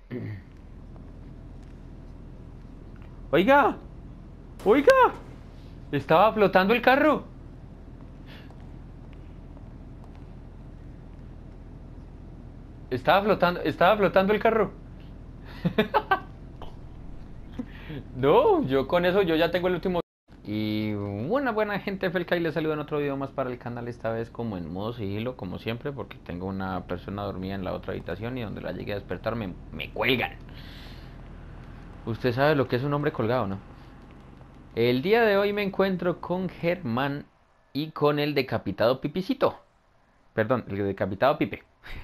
Oiga, oiga, estaba flotando el carro. Estaba flotando el carro. No, yo con eso yo ya tengo el último. Y una buena gente Felca y les saludo en otro video más para el canal, esta vez como en modo sigilo, como siempre, porque tengo una persona dormida en la otra habitación y donde la llegue a despertar me cuelgan. Usted sabe lo que es un hombre colgado, ¿no? El día de hoy me encuentro con Germán y con el decapitado Pipicito. Perdón, el decapitado Pipe.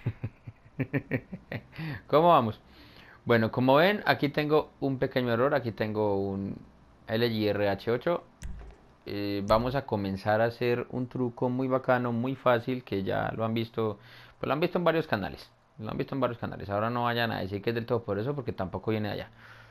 ¿Cómo vamos? Bueno, como ven, aquí tengo un pequeño error. Aquí tengo un LG RH8. Vamos a comenzar a hacer un truco muy bacano, muy fácil, que ya lo han visto, pues lo han visto en varios canales. Lo han visto en varios canales. Ahora no vayan a decir que es del todo por eso, porque tampoco viene de allá.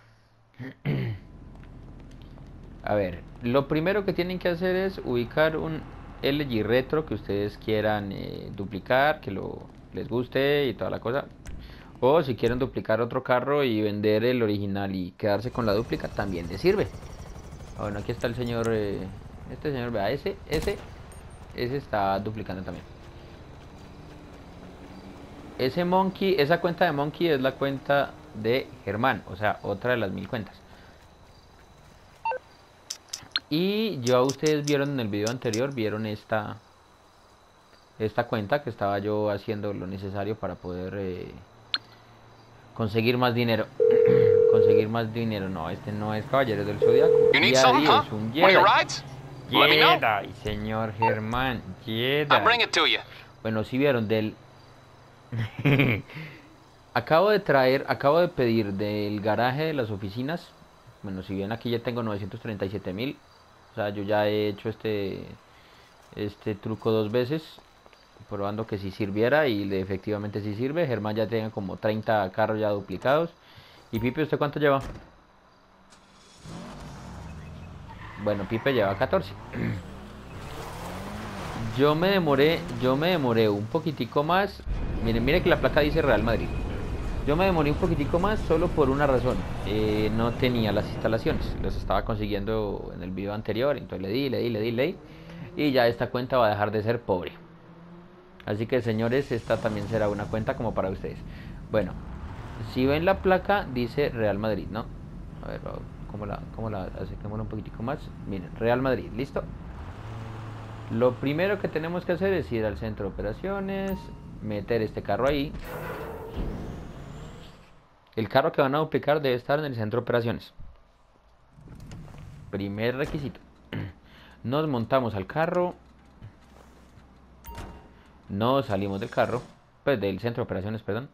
A ver, lo primero que tienen que hacer es ubicar un LG Retro que ustedes quieran duplicar, que les guste y toda la cosa. O si quieren duplicar otro carro y vender el original y quedarse con la dúplica, también les sirve. Bueno, aquí está el señor, este señor, vea, ese está duplicando también. Ese Monkey, esa cuenta de Monkey es la cuenta de Germán, o sea, otra de las 1000 cuentas. Y ya ustedes vieron en el video anterior, vieron esta cuenta que estaba yo haciendo lo necesario para poder conseguir más dinero. Conseguir más dinero. No, este no es Caballeros del Zodiaco. Y Adi es un Jedi. Jedi, señor Germán. Jedi. Bueno, si vieron del... acabo de pedir del garaje de las oficinas. Bueno, si bien aquí ya tengo 937.000. O sea, yo ya he hecho este truco 2 veces, probando que si sirviera y efectivamente si sirve. Germán ya tiene como 30 carros ya duplicados. ¿Y Pipe, usted cuánto lleva? Bueno, Pipe lleva 14. Yo me demoré un poquitico más. Miren que la placa dice Real Madrid. Yo me demoré un poquitico más solo por una razón. No tenía las instalaciones. Las estaba consiguiendo en el video anterior. Entonces le di. Y ya esta cuenta va a dejar de ser pobre. Así que señores, esta también será una cuenta como para ustedes. Bueno, si ven la placa dice Real Madrid, ¿no? A ver, ¿cómo la acerquémosla un poquitico más? Miren, Real Madrid, ¿listo? Lo primero que tenemos que hacer es ir al centro de operaciones, meter este carro ahí. El carro que van a duplicar debe estar en el centro de operaciones. Primer requisito. Nos montamos al carro. Nos salimos del carro. Pues del centro de operaciones, perdón.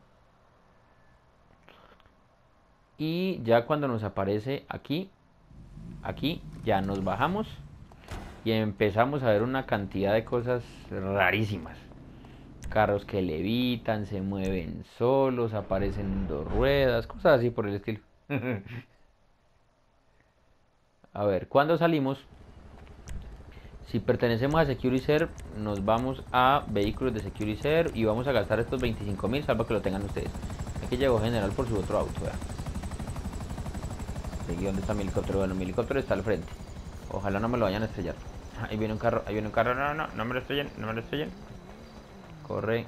Y ya cuando nos aparece aquí ya nos bajamos. Y empezamos a ver una cantidad de cosas rarísimas. Carros que levitan, se mueven solos, aparecen 2 ruedas, cosas así por el estilo. A ver, cuando salimos, si pertenecemos a SecuriServe, nos vamos a vehículos de SecuriServe y vamos a gastar estos 25.000, salvo que lo tengan ustedes. Aquí llegó General por su otro auto, vean. Aquí, ¿dónde está mi helicóptero? Bueno, mi helicóptero está al frente. Ojalá no me lo vayan a estrellar. Ahí viene un carro, no me lo estrellen, no me lo estrellen. Corre.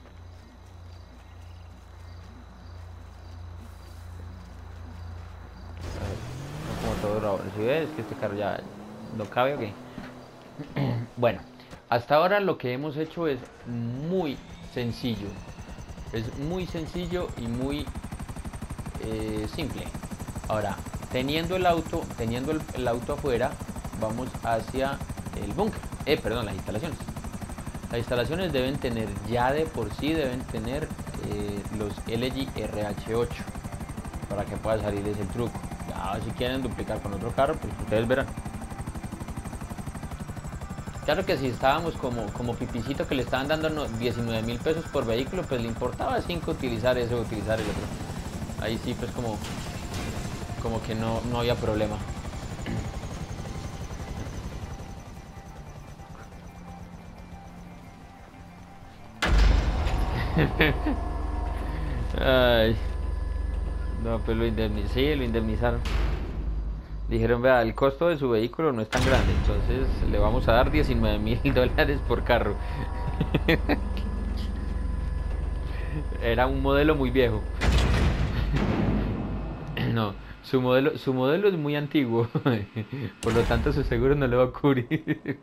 Como todo bravo. Si ves que este carro ya no cabe o qué. Bueno, hasta ahora lo que hemos hecho es muy sencillo. Es muy sencillo y muy simple. Ahora, teniendo el auto afuera, vamos hacia el búnker. Perdón, las instalaciones. Las instalaciones deben tener, ya de por sí deben tener los LG RH8 para que pueda salir ese truco. Ya si quieren duplicar con otro carro, pues ustedes verán. Claro que si estábamos como Pipicito, que le estaban dando 19.000 pesos por vehículo, pues le importaba 5 utilizar ese o utilizar el otro. Ahí sí, pues como que no había problema. Ay. No, pues sí, lo indemnizaron. Dijeron, vea, el costo de su vehículo no es tan grande, entonces le vamos a dar $19.000 por carro. Era un modelo muy viejo. No, su modelo es muy antiguo. Por lo tanto, su seguro no le va a cubrir.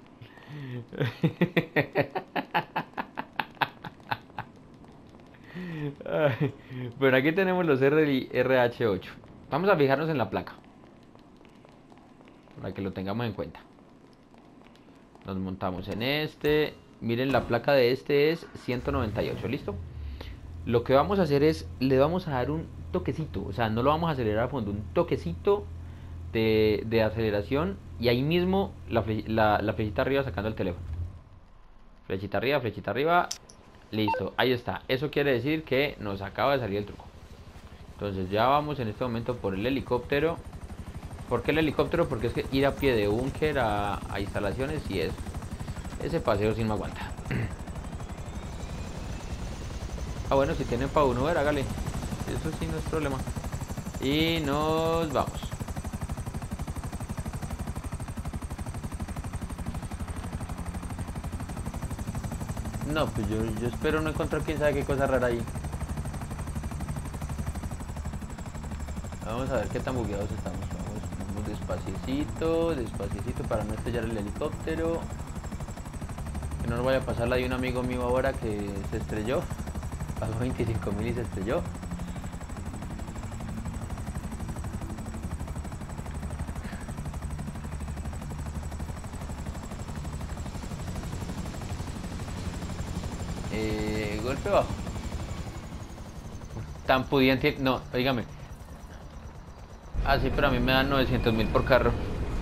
Ay, bueno, aquí tenemos los RH8. Vamos a fijarnos en la placa, para que lo tengamos en cuenta. Nos montamos en este. Miren, la placa de este es 198, ¿listo? Lo que vamos a hacer es, le vamos a dar un toquecito, o sea, no lo vamos a acelerar a fondo, un toquecito de aceleración y ahí mismo la flechita arriba sacando el teléfono. Flechita arriba, listo, ahí está. Eso quiere decir que nos acaba de salir el truco. Entonces ya vamos en este momento por el helicóptero. ¿Por qué el helicóptero? Porque es que ir a pie de búnker a instalaciones y es ese paseo sin me aguanta. Ah, bueno, si tienen para uno, ver, hágale. Eso sí no es problema. Y nos vamos. No, pues yo espero no encontrar quién sabe qué cosa rara ahí. Vamos a ver qué tan bugueados estamos. Vamos despacito para no estrellar el helicóptero. Que no nos vaya a pasar la de un amigo mío ahora que se estrelló. Pagó 25.000 y se estrelló. Golpe bajo. Tan pudiente. No, oígame. Ah, sí, pero a mí me dan 900.000 por carro.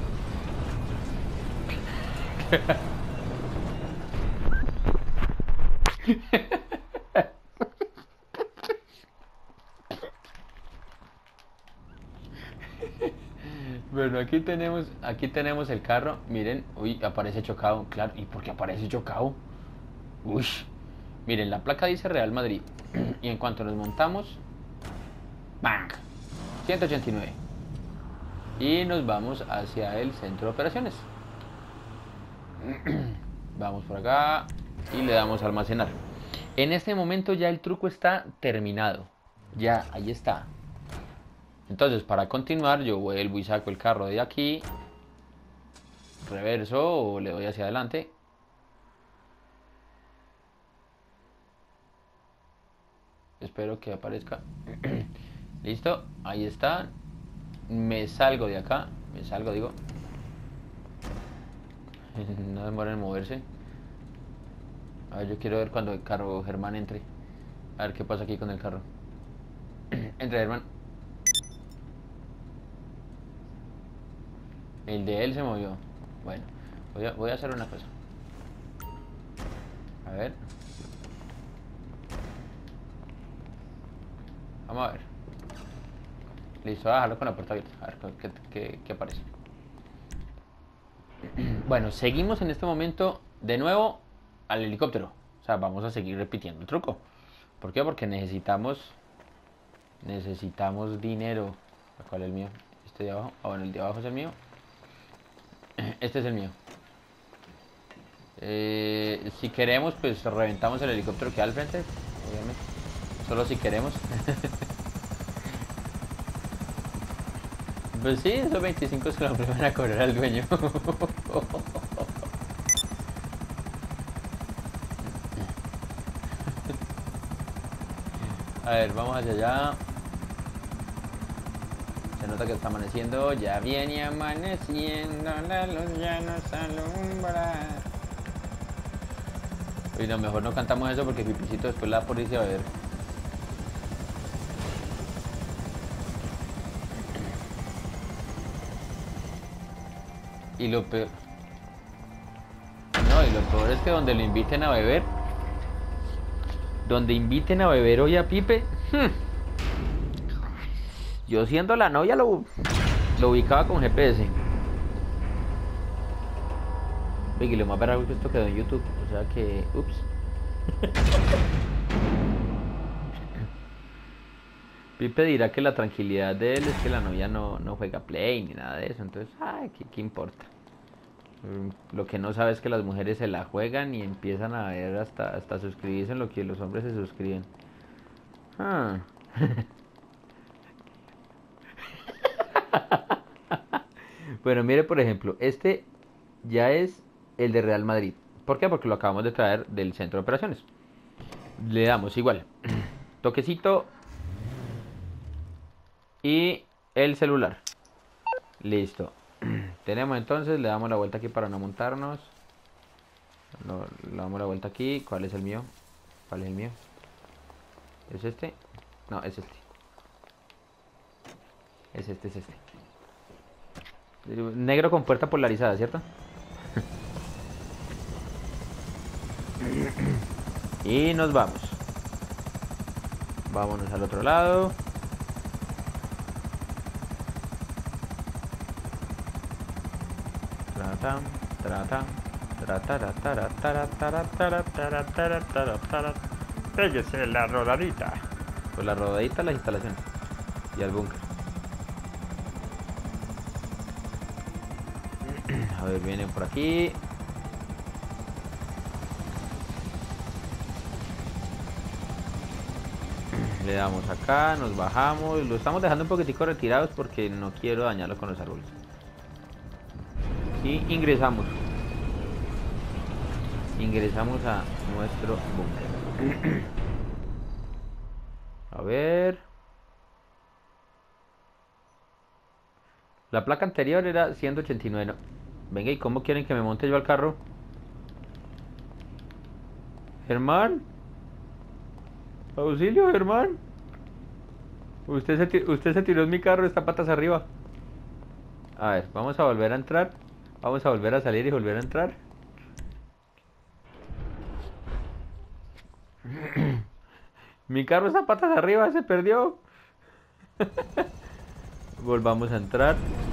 Bueno, aquí tenemos el carro. Miren, uy, aparece chocado. Claro, ¿y por qué aparece chocado? Uy, miren, la placa dice Real Madrid. Y en cuanto nos montamos, ¡bang! 189. Y nos vamos hacia el centro de operaciones. Vamos por acá y le damos a almacenar. En este momento ya el truco está terminado. Ya, ahí está. Entonces, para continuar, yo vuelvo y saco el carro de aquí. Reverso o le doy hacia adelante. Espero que aparezca. Listo, ahí está. Me salgo de acá. Me salgo, digo. No demora en moverse. A ver, yo quiero ver cuando el carro Germán entre. A ver qué pasa aquí con el carro. Entre, Germán. El de él se movió. Bueno, voy a hacer una cosa. A ver. Vamos a ver. Listo, voy a dejarlo con la puerta abierta. A ver qué aparece. Bueno, seguimos en este momento de nuevo al helicóptero. O sea, vamos a seguir repitiendo el truco. ¿Por qué? Porque necesitamos dinero. ¿Cuál es el mío? Este de abajo. Ah, bueno, el de abajo es el mío. Este es el mío. Si queremos, pues reventamos el helicóptero que hay al frente. Obviamente. Solo si queremos. Pues sí, esos 25 se los van a cobrar al dueño. A ver, vamos hacia allá. Se nota que está amaneciendo. Ya viene amaneciendo. La luz ya nos alumbra. Uy, no, mejor no cantamos eso porque Pipicito después la policía va a ver. Y lo peor... No, y lo peor es que donde lo inviten a beber... Donde inviten a beber hoy a Pipe... Yo siendo la novia lo ubicaba con GPS. Oye, lo más barato que esto quedó en YouTube. O sea que... Ups. Pipe dirá que la tranquilidad de él es que la novia no juega Play ni nada de eso. Entonces, ay, ¿qué importa? Lo que no sabe es que las mujeres se la juegan y empiezan a ver hasta suscribirse en lo que los hombres se suscriben. Ah. Bueno, mire, por ejemplo, este ya es el de Real Madrid. ¿Por qué? Porque lo acabamos de traer del centro de operaciones. Le damos igual. Toquecito y el celular. Listo. Tenemos entonces, le damos la vuelta aquí para no montarnos. Le damos la vuelta aquí. ¿Cuál es el mío? ¿Cuál es el mío? ¿Es este? No, es este. Es este, es este. Negro con puerta polarizada, ¿cierto? Y nos vamos. Vámonos al otro lado. Tratam, tratam, pégese la rodadita. Pues la rodadita a las instalaciones. Y al búnker. A ver, vienen por aquí. Le damos acá, nos bajamos. Lo estamos dejando un poquitico retirados porque no quiero dañarlo con los árboles. Y ingresamos. Ingresamos a nuestro búnker. A ver. La placa anterior era 189. No. Venga, ¿y cómo quieren que me monte yo al carro? Germán. Auxilio, Germán. Usted se tiró en mi carro, está patas arriba. A ver, vamos a volver a entrar. Vamos a volver a salir y volver a entrar. Mi carro está patas arriba, se perdió. Volvamos a entrar.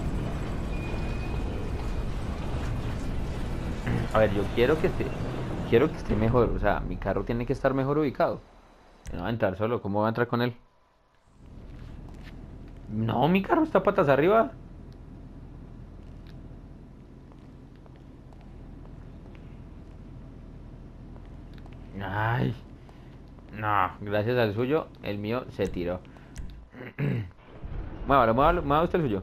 A ver, yo quiero que esté mejor. O sea, mi carro tiene que estar mejor ubicado. No va a entrar solo, ¿cómo va a entrar con él? No, mi carro está patas arriba. Ay, no, gracias al suyo, el mío se tiró. Mueva usted el suyo.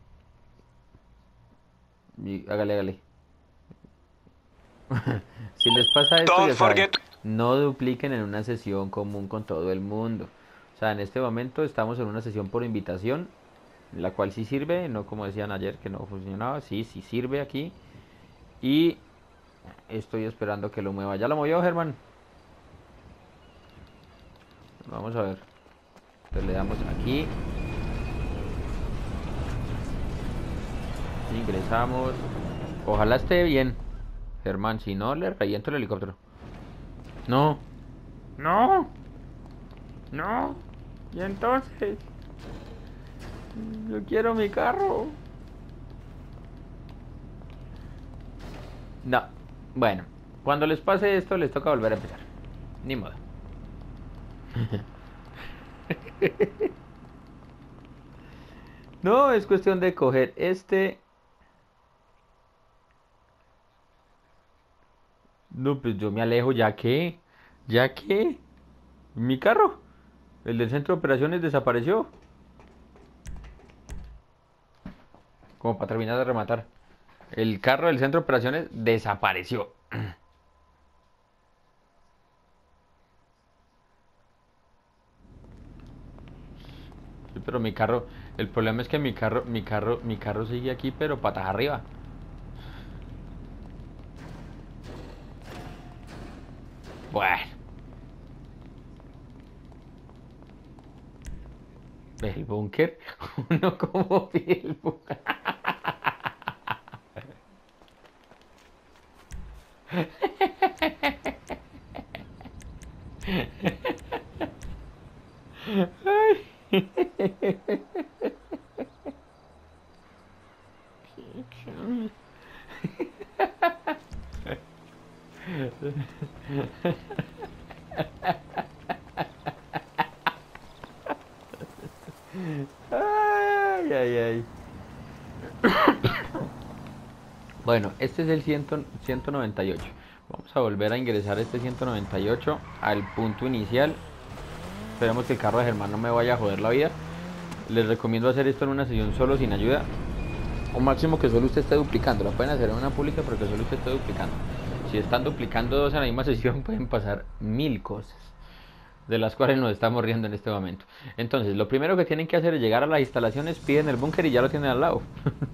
Hágale, hágale. Si les pasa esto, ya saben, no dupliquen en una sesión común con todo el mundo. O sea, en este momento estamos en una sesión por invitación, la cual sí sirve, no como decían ayer que no funcionaba, sí sirve aquí. Y estoy esperando que lo mueva. ¿Ya lo movió, Germán? Vamos a ver. Entonces le damos aquí. Ingresamos. Ojalá esté bien, Germán. Si no, le reviento el helicóptero. No. No. No. Y entonces, yo quiero mi carro. No. Bueno, cuando les pase esto, les toca volver a empezar. Ni modo. No, es cuestión de coger este. No, pues yo me alejo, ¿ya qué? ¿Ya qué? ¿Mi carro? El del centro de operaciones desapareció. Como para terminar de rematar. El carro del centro de operaciones desapareció. Sí, pero mi carro, el problema es que mi carro sigue aquí, pero patas arriba. Bueno, el búnker, uno como pide el búnker. Bueno, este es el 198. Vamos a volver a ingresar este 198 al punto inicial. Esperemos que el carro de Germán no me vaya a joder la vida. Les recomiendo hacer esto en una sesión solo sin ayuda. O máximo que solo usted esté duplicando. Lo pueden hacer en una pública pero que solo usted esté duplicando. Si están duplicando dos en la misma sesión pueden pasar mil cosas, de las cuales nos estamos riendo en este momento. Entonces, lo primero que tienen que hacer es llegar a las instalaciones, piden el búnker y ya lo tienen al lado.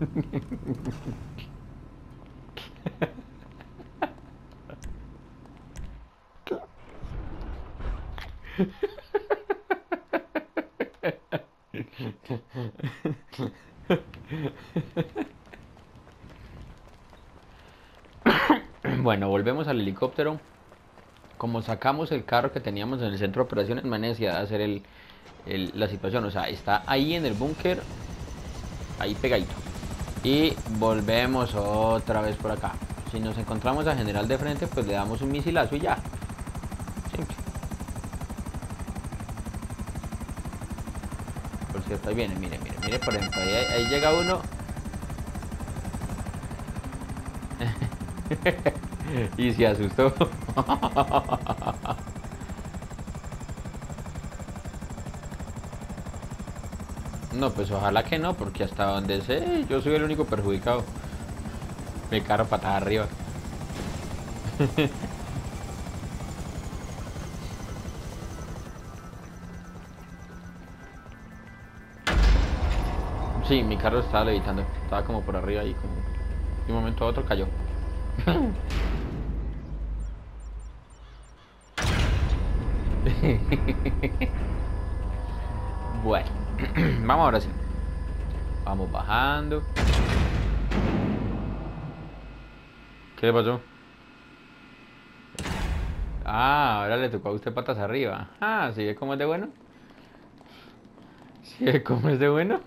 Bueno, volvemos al helicóptero. Como sacamos el carro que teníamos en el centro de operaciones, me necesidad de hacer la situación. O sea, está ahí en el búnker, ahí pegadito. Y volvemos otra vez por acá. Si nos encontramos a general de frente, pues le damos un misilazo y ya. Simple. Por cierto, ahí viene, mire, mire, mire, por ejemplo, ahí llega uno. Y se asustó. No, pues ojalá que no, porque hasta donde sé, yo soy el único perjudicado. Mi carro patada arriba. Sí, mi carro estaba levitando. Estaba como por arriba y como de un momento a otro cayó. Bueno, vamos ahora sí. Vamos bajando. ¿Qué le pasó? Ah, ahora le tocó a usted patas arriba. Ah, ¿sí ve cómo es de bueno? ¿Sí ve cómo es de bueno?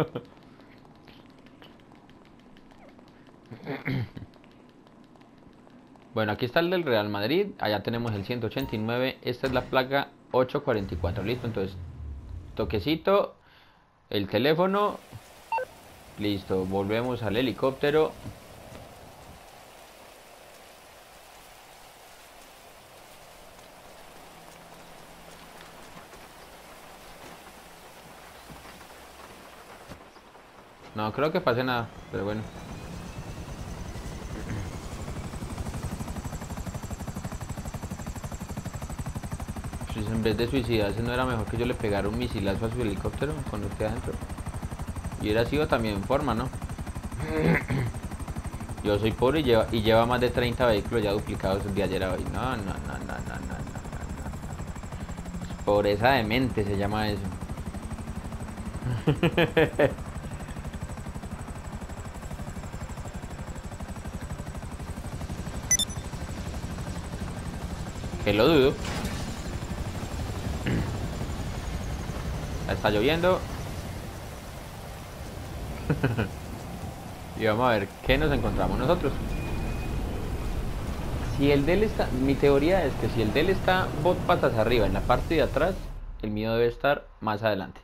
Bueno, aquí está el del Real Madrid. Allá tenemos el 189. Esta es la placa 844. Listo, entonces, toquecito, el teléfono. Listo, volvemos al helicóptero. No creo que pase nada, pero bueno. Pues en vez de suicidarse, ¿no era mejor que yo le pegara un misilazo a su helicóptero cuando esté adentro? Y hubiera sido también en forma, ¿no? Yo soy pobre y lleva más de 30 vehículos ya duplicados de ayer a hoy. No, no, no, no, no, no, no, no. Pobreza de mente se llama eso. Que lo dudo. Está lloviendo. Y vamos a ver qué nos encontramos nosotros. Si el del está, mi teoría es que si el del está bot patas arriba en la parte de atrás, el mío debe estar más adelante.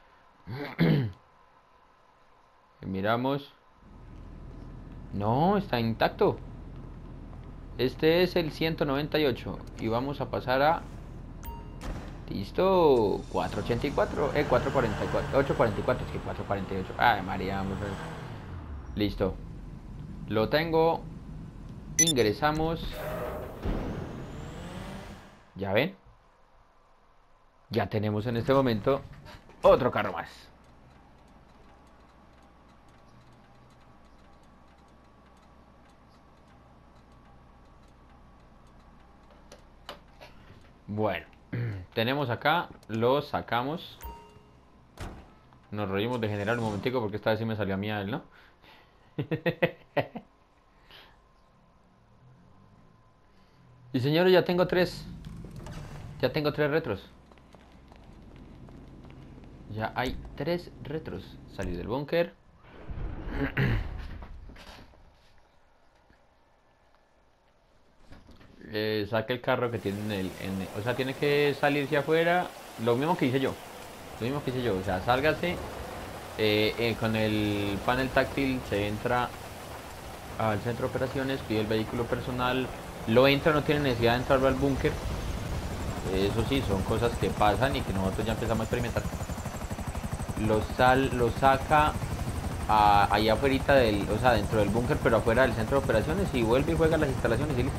Miramos. No, está intacto. Este es el 198 y vamos a pasar a... Listo, 484, 444, 844, es que 448. Ay, María, vamos a ver. Listo. Lo tengo. Ingresamos. Ya ven. Ya tenemos en este momento otro carro más. Bueno, tenemos acá, lo sacamos. Nos reímos de general un momentico porque esta vez sí me salió a mí a él, ¿no? Y señores, ya tengo tres. Ya tengo tres retros. Ya hay tres retros. Salí del búnker. Saque el carro que tiene o sea, tiene que salirse afuera. Lo mismo que hice yo. Lo mismo que hice yo. O sea, sálgase. Con el panel táctil se entra al centro de operaciones, pide el vehículo personal, lo entra, no tiene necesidad de entrarlo al búnker. Eso sí, son cosas que pasan y que nosotros ya empezamos a experimentar. Lo saca allá afuera del, o sea, dentro del búnker, pero afuera del centro de operaciones, y vuelve y juega las instalaciones y listo.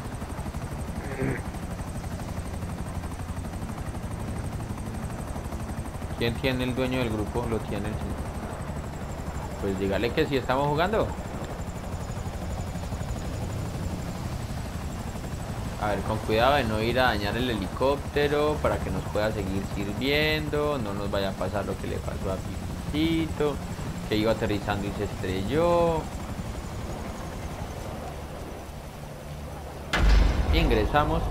¿Quién tiene el dueño del grupo? Lo tiene el señor. Pues dígale que sí estamos jugando. A ver, con cuidado de no ir a dañar el helicóptero para que nos pueda seguir sirviendo. No nos vaya a pasar lo que le pasó a Pipicito, que iba aterrizando y se estrelló. Ingresamos.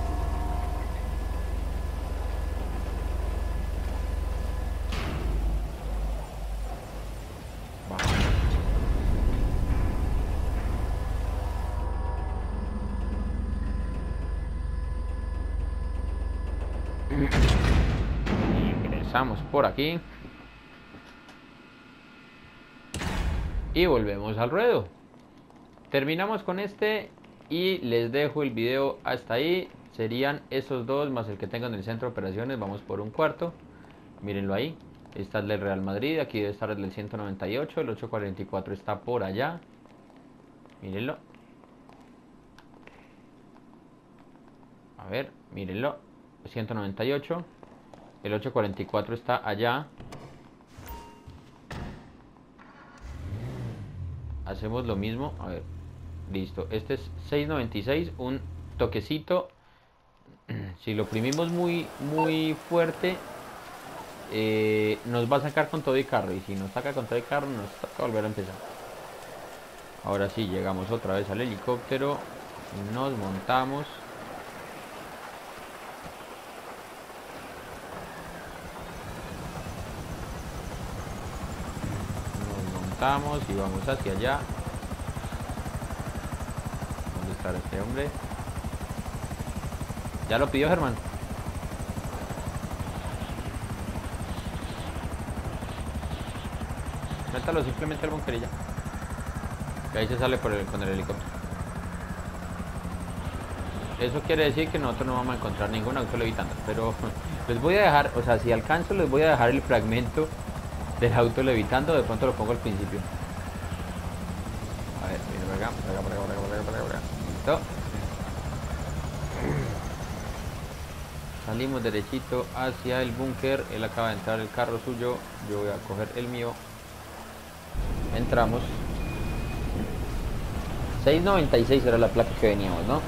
Ingresamos por aquí. Y volvemos al ruedo. Terminamos con este y les dejo el video hasta ahí. Serían esos dos más el que tengo en el centro de operaciones. Vamos por un cuarto. Mírenlo ahí. Está el del Real Madrid. Aquí debe estar el del 198. El 844 está por allá. Mírenlo. A ver, mírenlo. 198. El 844 está allá. Hacemos lo mismo. A ver. Listo. Este es 696. Un toquecito. Si lo oprimimos muy fuerte, nos va a sacar con todo y carro. Y si nos saca con todo y carro, nos toca volver a empezar. Ahora sí, llegamos otra vez al helicóptero. Nos montamos. Y vamos hacia allá. ¿Dónde está este hombre? Ya lo pidió Germán. Métalo simplemente al búnker y ya. Que ahí se sale con el helicóptero. Eso quiere decir que nosotros no vamos a encontrar ningún auto levitando. Pero les voy a dejar, o sea, si alcanzo les voy a dejar el fragmento del auto levitando. De pronto lo pongo al principio. A ver, miren por acá, por acá. Listo. Salimos derechito hacia el búnker. Él acaba de entrar el carro suyo. Yo voy a coger el mío. Entramos. 696 era la placa que veníamos, ¿no?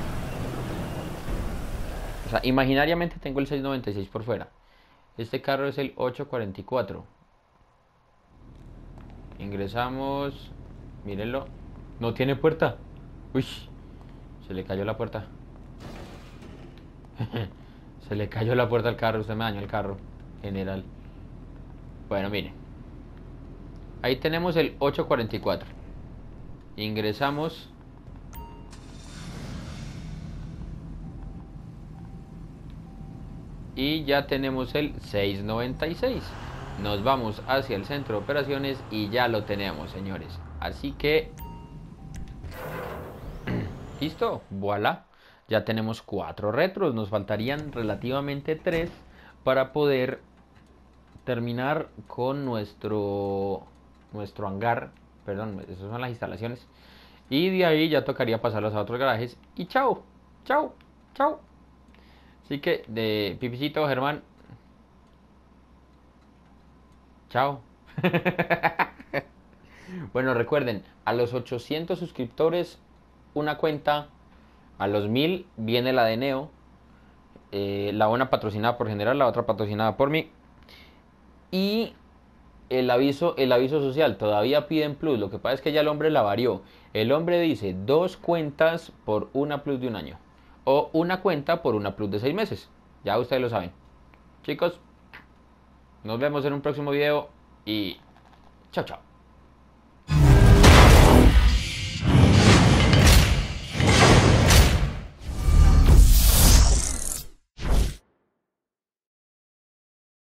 O sea, imaginariamente tengo el 696 por fuera. Este carro es el 844. Ingresamos. Mírenlo. No tiene puerta. Uy, se le cayó la puerta. Se le cayó la puerta al carro. Usted me dañó el carro, general. Bueno, mire. Ahí tenemos el 844. Ingresamos. Y ya tenemos el 696. Nos vamos hacia el centro de operaciones y ya lo tenemos, señores. Así que... listo, voilà. Ya tenemos 4 retros. Nos faltarían relativamente 3 para poder terminar con nuestro hangar. Perdón, esas son las instalaciones. Y de ahí ya tocaría pasarlos a otros garajes. Y chao, chao, chao. Así que, de Pipicito, Germán. Chao. Bueno, recuerden, a los 800 suscriptores, una cuenta. A los 1000 viene la de Neo. La una patrocinada por General, la otra patrocinada por mí. Y el aviso social, todavía piden plus. Lo que pasa es que ya el hombre la varió. El hombre dice 2 cuentas por una plus de un año. O una cuenta por una plus de 6 meses. Ya ustedes lo saben. Chicos, nos vemos en un próximo video y chao, chao.